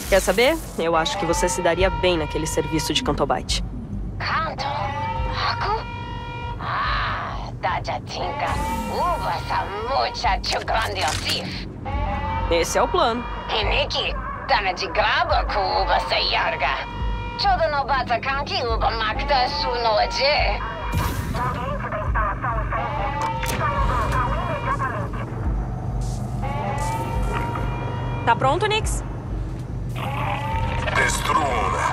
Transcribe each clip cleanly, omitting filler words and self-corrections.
Quer saber? Eu acho que você se daria bem naquele serviço de Cantobyte. Canto? Aku? Dajatinka. Uvasa muchacho grandiosif. Esse é o plano. E Nikki, dana de graba ku uvasa yarga. Chodo no bata kanki uva makta su no aje. Tá pronto, Nix? Destrua.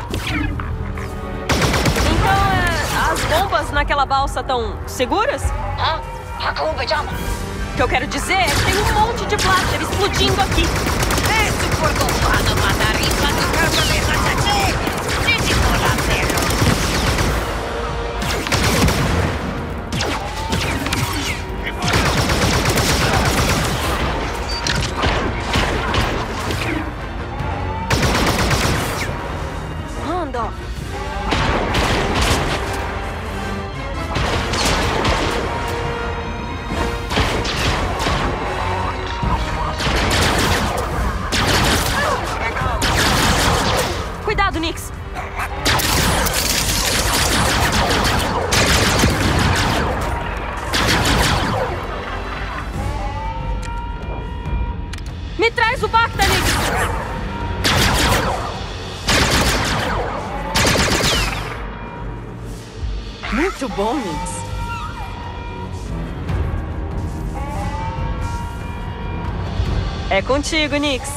Então, as bombas naquela balsa estão seguras? Hã? Aku pajama. O que eu quero dizer é que tem um monte de blaster explodindo aqui. Esse porco fado mandarim do carro de Ratatê. Gente, colateiro. Anda. Cuidado, Nix. Me traz o Bacta, Nix. Muito bom, Nix. É contigo, Nix.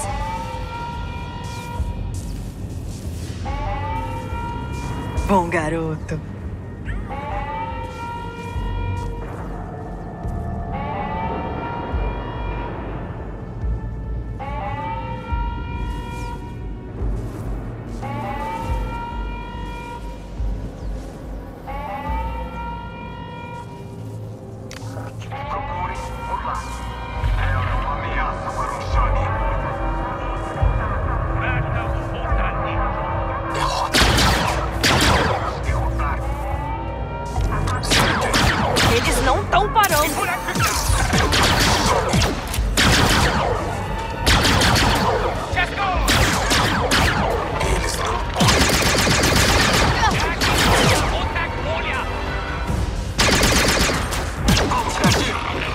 Bom garoto. Procure por lá. É uma ameaça para o Shani. Derrota. Derrotar. Eles não estão parando. Eles não podem. Vamos reagir.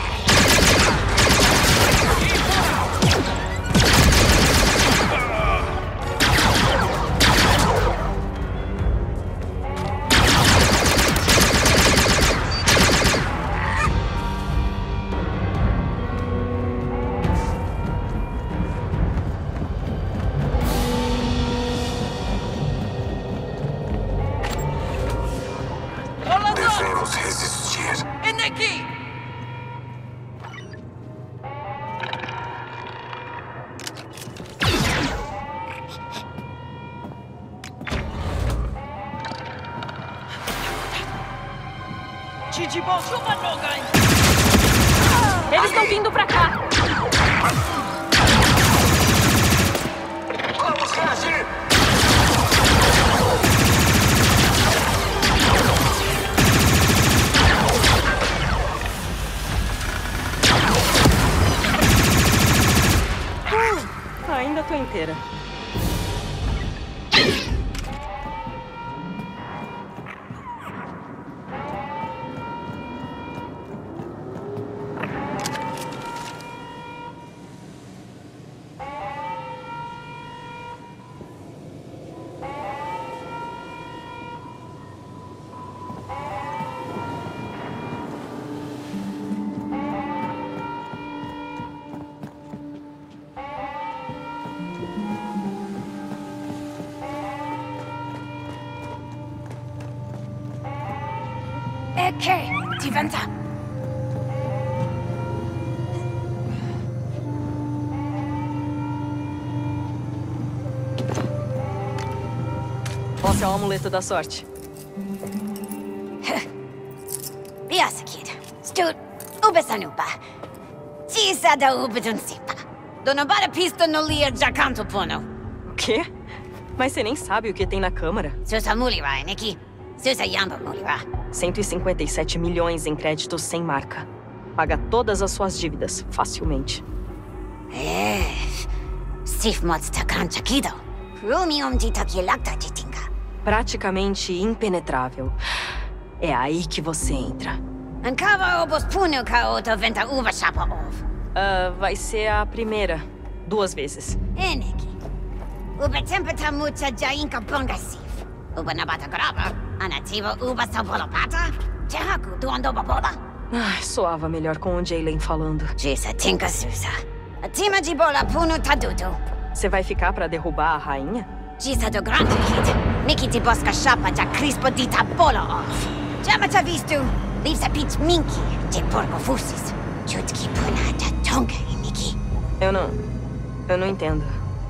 Devemos resistir. Eles estão vindo pra cá. Vamos reagir. Ainda tô inteira. E che diventa? Esse é o amuleto da sorte. Biasakid. Stut. Ubesanupa. Tisa da ubedunsipa. Donobara pisto no lia jacanto pono. O quê? Mas você nem sabe o que tem na câmara. Susa mulira, Nikki. Susa yamba mulira. 157 milhões em créditos sem marca. Paga todas as suas dívidas, facilmente. Sif mods takan chakido. Rumium de taquilacta de tinga. Praticamente impenetrável. É aí que você entra. Ancava obos puno caota venta uva chapa ov. Vai ser a primeira. 2 vezes. Eneki. Uba tempeta mucha jainka bongasif. Uba nabata grava. Anativa uba sabolopata. Terraku do andoba bola. Ai, soava melhor com o Jaylen falando. Jisa tinka susa. A tima de bola puno taduto. Você vai ficar pra derrubar a rainha? Jisa do grande kid. Miki de bosca chapa ja crispo di tabola off. Jama ta visto. Livsa pitch minki de porco fusis. Jutki puna da tonga e Miki. Eu não entendo.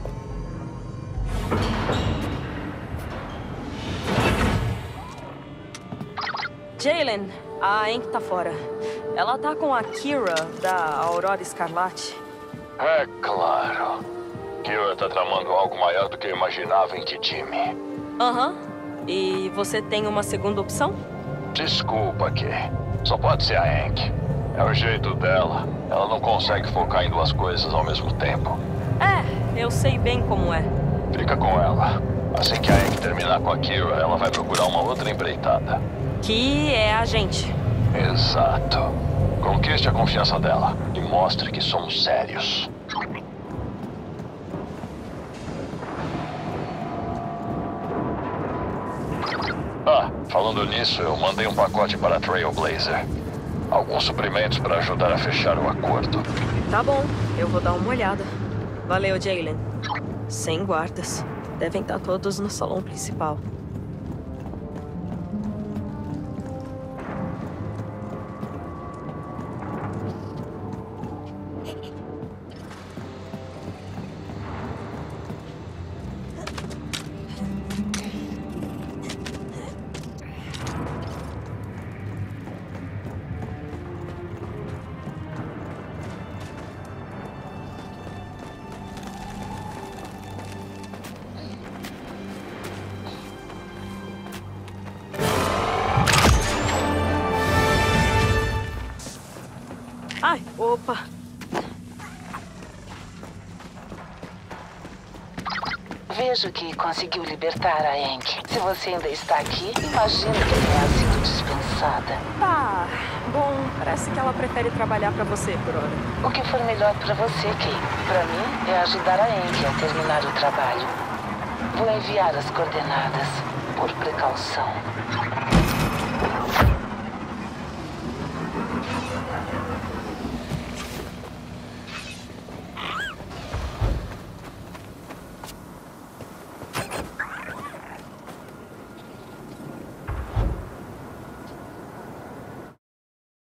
Jaylen, a Enk tá fora. Ela tá com a Kira, da Aurora Escarlate. É claro. Kira tá tramando algo maior do que eu imaginava em que time. Aham. E você tem uma segunda opção? Desculpa, Kay. Só pode ser a Hank. É o jeito dela. Ela não consegue focar em 2 coisas ao mesmo tempo. É, eu sei bem como é. Fica com ela. Assim que a Hank terminar com a Kira, ela vai procurar uma outra empreitada. Que é a gente. Exato. Conquiste a confiança dela e mostre que somos sérios. Ah, falando nisso, eu mandei um pacote para a Trailblazer. Alguns suprimentos para ajudar a fechar o acordo. Tá bom, eu vou dar uma olhada. Valeu, Jaylen. 100 guardas. Devem estar todos no salão principal. Ai, opa. Vejo que conseguiu libertar a Hank. Se você ainda está aqui, imagino que tenha sido dispensada. Tá, bom, parece que ela prefere trabalhar pra você por hora. O que for melhor para você, Kay. Para mim, é ajudar a Hank a terminar o trabalho. Vou enviar as coordenadas, por precaução.